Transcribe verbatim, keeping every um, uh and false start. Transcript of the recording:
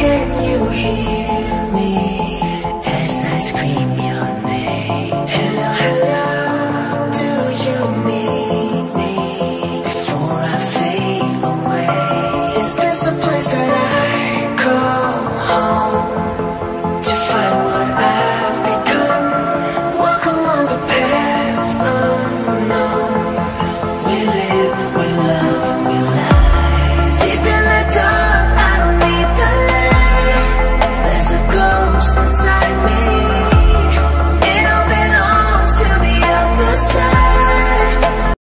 Can you hear me as I scream your